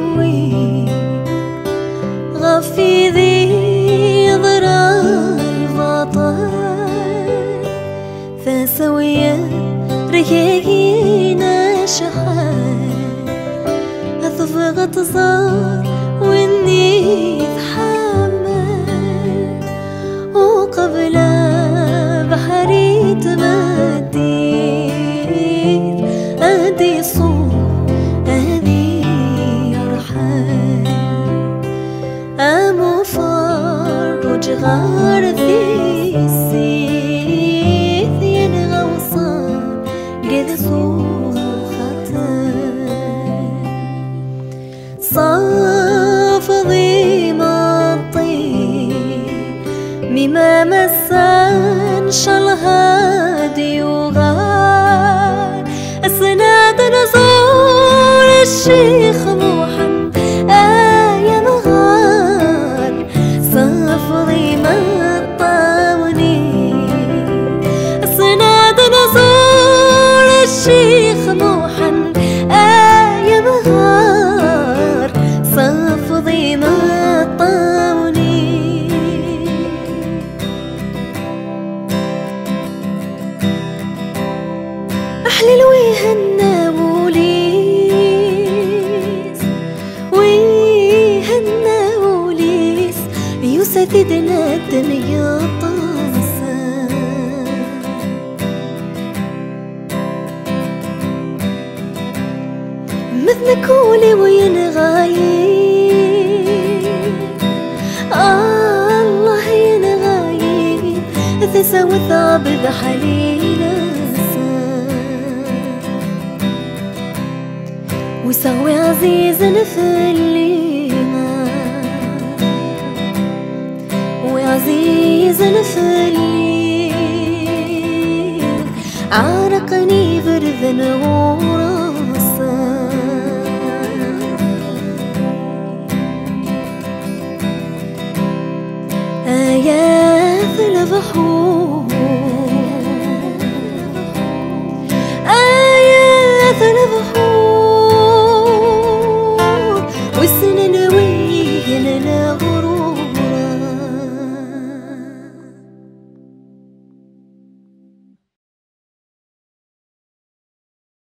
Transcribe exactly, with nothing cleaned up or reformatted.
وي غفي ذي ضراي باطل فسوية ركينا شحال أثفغت صار وإني أتحمل وقبل بحري تمدير أدي صوت أدي أرحل أمو فرج غارثي السيث ينغى وصار قد صوخته صافضي مطي مما مسان شالهادي وغار السناد نزور الشيخ محمد آية مغار صافضي مطاوني السناد نزور الشيخ محمد آية مغار صافضي مطاوني أحلل ويهنا وليس ويهنا وليس يسددنا الدنيا طاسة مثل كولي وينغايب الله ينغايب تسوى ثاب بحليلة ويسوي عزيز نفلينا وعزيز نفلي عرقني برذ نورا